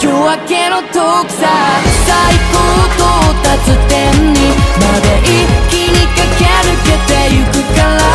夜明けの遠くさ、最高到達点にまで一気に駆け抜けてゆくから